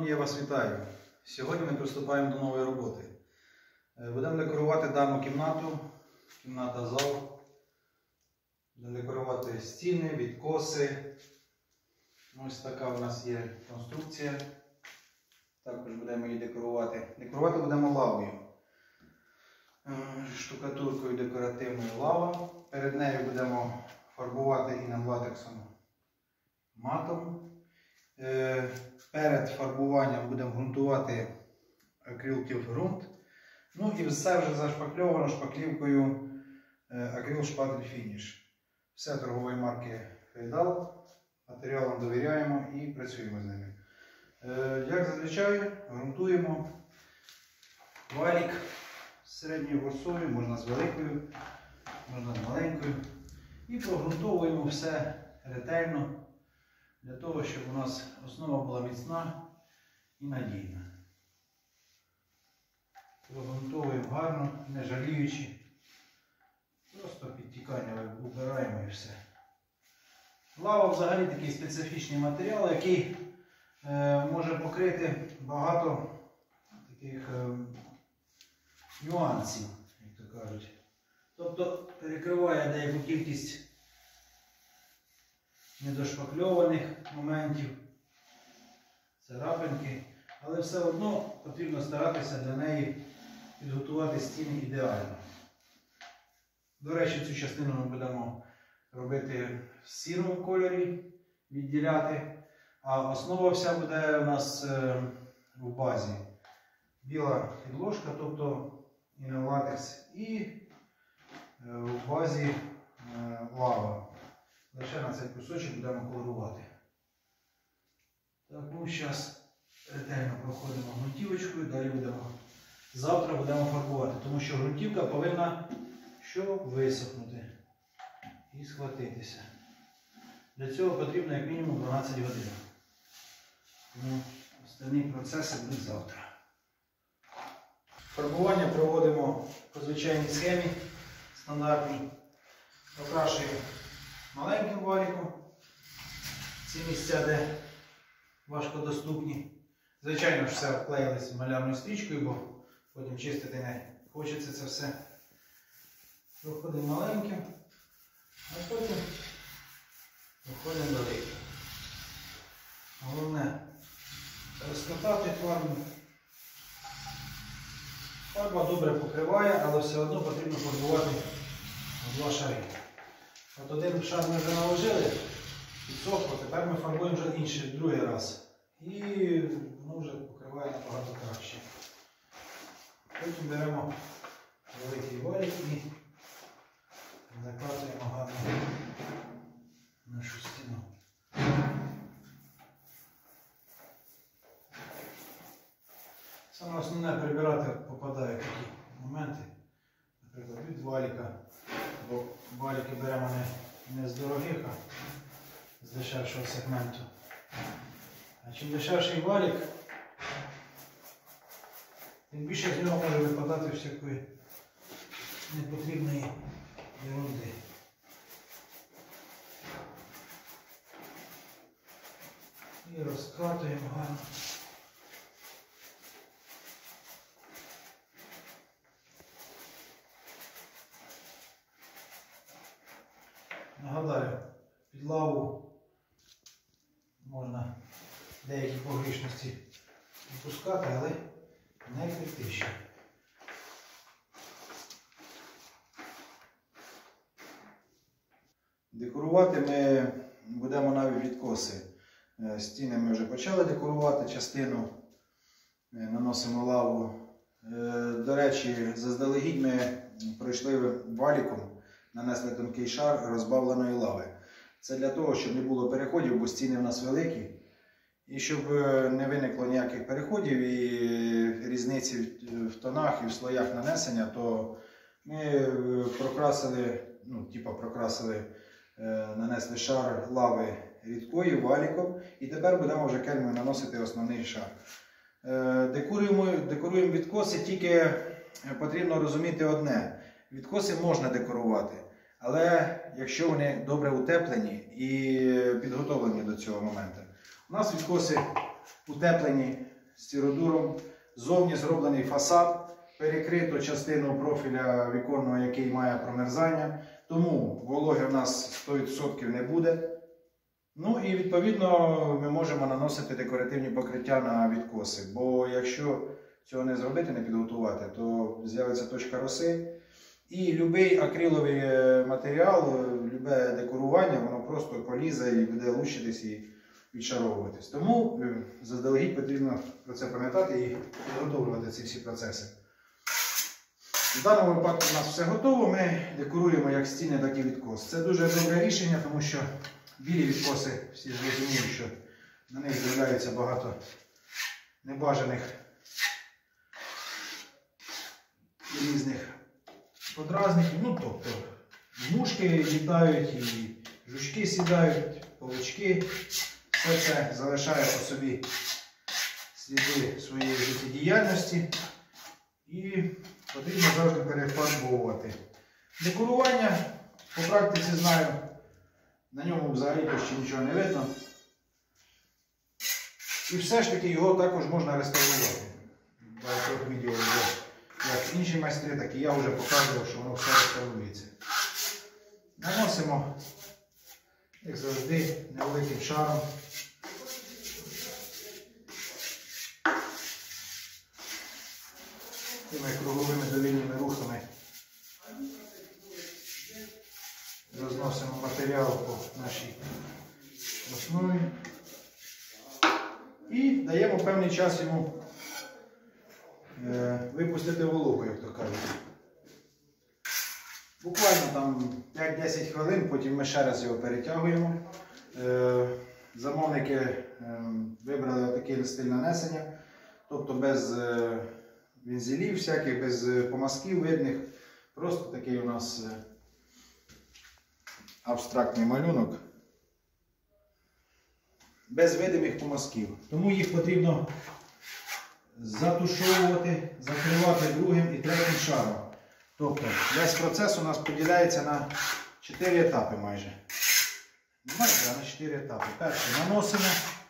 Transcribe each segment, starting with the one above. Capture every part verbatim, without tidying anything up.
я вас вітаю. Сьогодні ми приступаємо до нової роботи. Будемо декорувати дану кімнату, кімната зал. Будемо декорувати стіни, відкоси. Ось така у нас є конструкція. Також будемо її декорувати. Декорувати будемо лавою. Штукатуркою декоративною лава. Перед нею будемо фарбувати інамлатексом матом. Перед фарбуванням будемо ґрунтувати акрил ґрунт. Ну і все вже зашпакльовано шпаклівкою акрил шпатель фініш. Все торгової марки Фейдал. Матеріалам довіряємо і працюємо з ними. Як зазвичай, ґрунтуємо валік з середньою висотою, можна з великою, можна з маленькою. І прогрунтовуємо все ретельно, для того, щоб у нас основа була міцна і надійна. Прогрунтовуємо гарно, не жаліючи. Просто підтікання убираємо і все. Лава взагалі такий специфічний матеріал, який е, може покрити багато таких е, нюансів, як то кажуть. Тобто перекриває деяку кількість недошпакльованих моментів, царапинки, але все одно потрібно старатися для неї підготувати стіни ідеально. До речі, цю частину ми будемо робити в сірому кольорі, відділяти, а основа вся буде у нас в базі. Біла підложка, тобто інамлатекс, і в базі лава. Лише на цей кусочок будемо колорувати. Так, ну зараз ретельно проходимо ґрунтівочкою, далі будемо, завтра будемо фарбувати, тому що ґрунтівка повинна що висохнути і схватитися. Для цього потрібно як мінімум дванадцять годин. Тому остальні процеси будуть завтра. Фарбування проводимо по звичайній схемі стандартній. Окрашуємо маленьким валіком ці місця, де важкодоступні. Звичайно ж все обклеїлися малярною стрічкою, бо потім чистити не хочеться це все. Проходимо маленьким, а потім проходимо великим. Головне розкатати фарбу. Фарба добре покриває, але все одно потрібно фарбувати на два шари. От один шар ми вже наложили, підсохло, тепер ми фарбуємо вже інший, другий раз. І воно вже покриває набагато краще. Потім беремо великий валік і закатуємо гарно нашу стіну. Саме основне прибирати попадають такі моменти, наприклад, від валіка, бо валіки беремо не, не з дорогих, а з дешевшого сегменту. А чим дешевший валік, тим більше з нього може випадати всякої непотрібної ерунди. І розкатуємо гарно. Нагадаю, під лаву можна деякі погрішності відпускати, але не критично. Декорувати ми будемо навіть відкоси. Стіни ми вже почали декорувати, частину наносимо лаву. До речі, заздалегідь ми пройшли валіком, нанесли тонкий шар розбавленої лави. Це для того, щоб не було переходів, бо стіни в нас великі. І щоб не виникло ніяких переходів і різниці в тонах і в слоях нанесення, то ми прокрасили, ну, типа прокрасили, нанесли шар лави рідкої валіком. І тепер будемо вже кельмою наносити основний шар. Декоруємо, декоруємо відкоси, тільки потрібно розуміти одне. Відкоси можна декорувати, але якщо вони добре утеплені і підготовлені до цього моменту. У нас відкоси утеплені з сіродуром. Ззовні зроблений фасад, перекрито частину профіля віконного, який має промерзання. Тому вологи у нас сто відсотків не буде. Ну і відповідно ми можемо наносити декоративні покриття на відкоси. Бо якщо цього не зробити, не підготувати, то з'явиться точка роси. І будь-який акриловий матеріал, будь-яке декорування, воно просто полізе і буде лущитись і відшаровуватись. Тому заздалегідь потрібно про це пам'ятати і підготовлювати ці всі процеси. В даному випадку у нас все готово, ми декоруємо як стіни, так і відкос. Це дуже добре рішення, тому що білі відкоси, всі зрозуміють, що на них з'являється багато небажаних і різних подразників. Ну, тобто, мушки літають, і жучки сідають, павучки. Все це залишає по собі сліди своєї життєдіяльності і потрібно завжди перефарбовувати. Декорування, по практиці знаю, на ньому взагалі почти нічого не видно. І все ж таки його також можна реставрувати. В багатьох відео вже як інші майстри, так і я вже показував, що воно все реставрується. Наносимо, як завжди, невеликим шаром. Тими круговими довільними рухами розносимо матеріал по нашій основі і даємо певний час йому е, випустити вологу, як то кажуть. Буквально там п'ять-десять хвилин, потім ми ще раз його перетягуємо. Е, замовники е, вибрали такий стиль нанесення, тобто без е, вензелів всяких, без помазків видних. Просто такий у нас е, абстрактний малюнок. Без видимих помазків. Тому їх потрібно затушовувати, закривати другим і третім шаром. Тобто весь процес у нас поділяється на чотири етапи майже. Не майже, а на чотири етапи. Перший наносимо,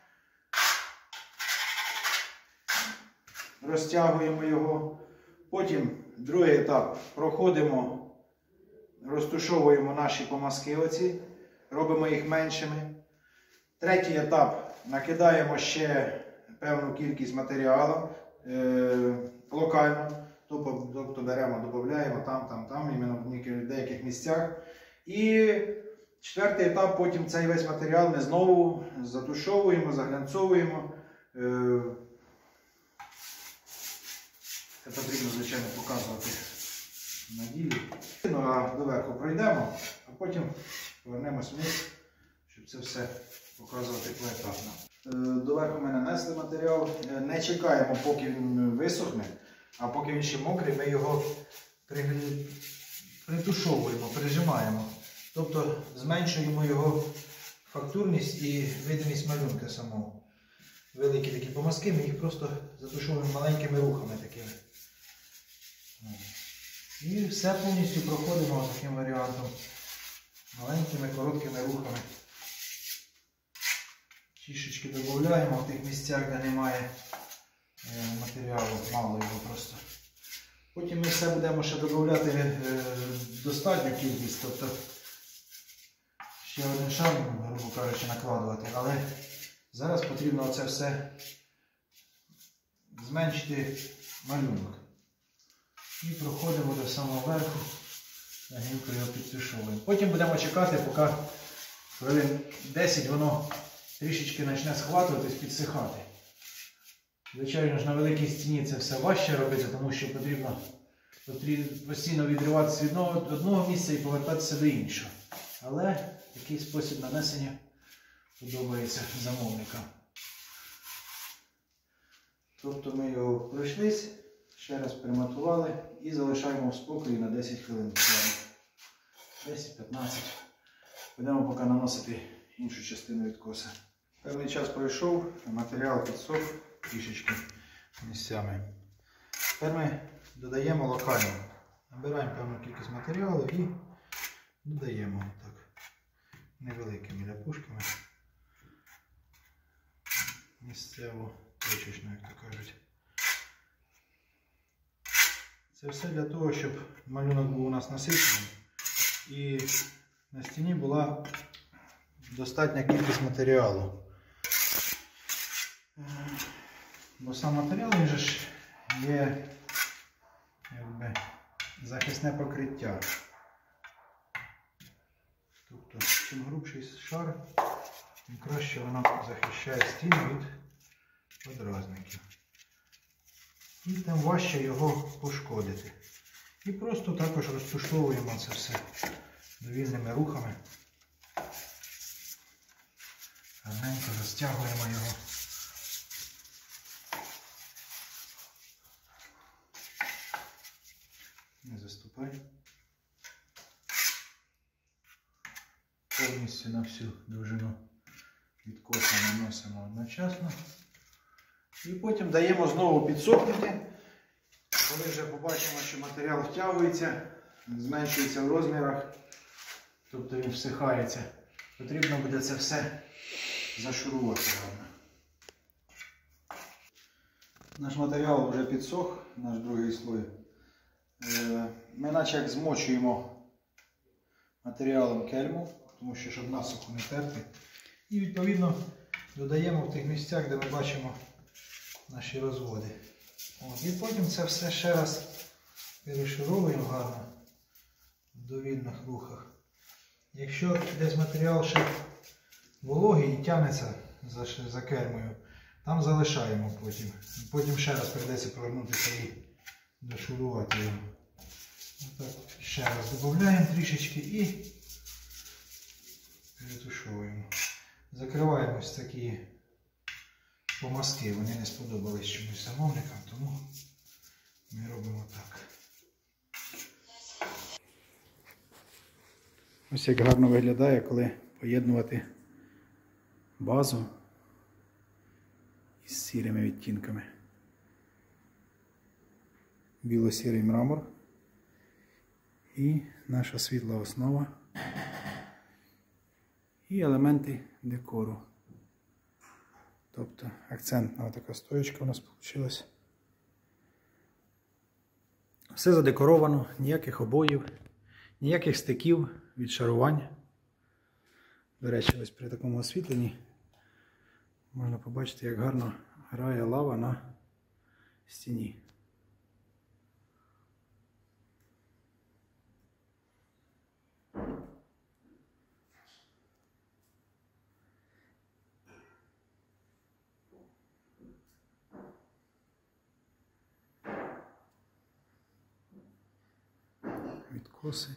розтягуємо його. Потім другий етап проходимо, розтушовуємо наші помазки оці, робимо їх меншими. Третій етап накидаємо ще певну кількість матеріалу е, локально. Тобто беремо, додаємо там, там, там, іменно в деяких місцях. І четвертий етап, потім цей весь матеріал ми знову затушовуємо, заглянцовуємо. Це потрібно, звичайно, показувати на ділі. Ну, а доверху пройдемо, а потім повернемось вниз, щоб це все показувати поетапно. Доверху ми нанесли матеріал, не чекаємо, поки він висохне. А поки він ще мокрий, ми його притушовуємо, прижимаємо. Тобто зменшуємо його фактурність і видимість малюнка самого. Великі такі помазки, ми їх просто затушовуємо маленькими рухами такими. І все повністю проходимо таким варіантом. Маленькими, короткими рухами. Чішечки додаємо в тих місцях, де немає матеріалу, мало його просто. Потім ми все будемо ще додавати е, достатню кількість, тобто ще один шар, грубо кажучи, накладувати, але зараз потрібно це все зменшити малюнок. І проходимо до самого верху, легенько його підтушовуємо. Потім будемо чекати, поки хвилин десять воно трішечки почне схватуватись, підсихати. Звичайно ж, на великій стіні це все важче робити, тому що потрібно постійно відриватися від одного місця і повертатися до іншого. Але такий спосіб нанесення подобається замовникам. Тобто ми його пройшлись, ще раз перематували і залишаємо в спокої на десять хвилин. десять-п'ятнадцять. Будемо поки наносити іншу частину відкоса. Певний час пройшов, матеріал підсох трішечки місцями. Тепер ми додаємо локально. Набираємо певну кількість матеріалу і додаємо так невеликими ляпушками. Місцево точечно, як то кажуть. Це все для того, щоб малюнок був у нас насичений і на стіні була достатня кількість матеріалу. Бо сам матеріал, він же ж є якби захисне покриття. Тобто, чим грубший шар, тим краще воно захищає стіну від подразників. І тим важче його пошкодити. І просто також розтушовуємо це все довільними рухами. Гарненько розтягуємо його. Не заступай. Повністю на всю довжину відкоса наносимо одночасно. І потім даємо знову підсохнути. Коли вже побачимо, що матеріал втягується, зменшується в розмірах, тобто він всихається, потрібно буде це все зашурувати гарно. Наш матеріал вже підсох, наш другий слой. Ми наче як змочуємо матеріалом кельму, тому що щоб насухо не терти. І відповідно додаємо в тих місцях, де ми бачимо наші розводи. От, і потім це все ще раз перешуровуємо гарно в довільних рухах. Якщо десь матеріал ще вологий і тягнеться за, за кельмою, там залишаємо потім. Потім ще раз прийдеться повернутися і дошурувати його. Отак ще раз додаємо трішечки і перетушовуємо. Закриваємо ось такі помазки, вони не сподобались чомусь замовникам, тому ми робимо так. Ось як гарно виглядає, коли поєднувати базу із сірими відтінками. Біло-сірий мрамор і наша світла основа і елементи декору. Тобто акцентна така стоєчка у нас вийшла. Все задекоровано, ніяких обоїв, ніяких стиків, відшарувань. До речі, ось при такому освітленні можна побачити, як гарно грає лава на стіні. Відкоси.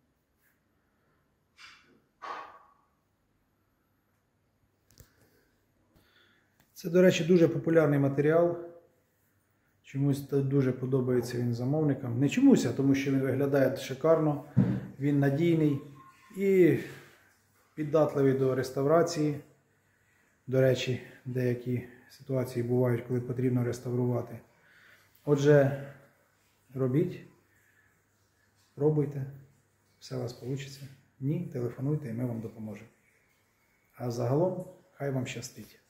Це, до речі, дуже популярний матеріал. Чомусь дуже подобається він замовникам. Не чомусь, а тому що він виглядає шикарно, він надійний і піддатливий до реставрації. До речі, деякі ситуації бувають, коли потрібно реставрувати. Отже, робіть. Пробуйте, все у вас вийде. Ні, телефонуйте і ми вам допоможемо. А загалом, хай вам щастить.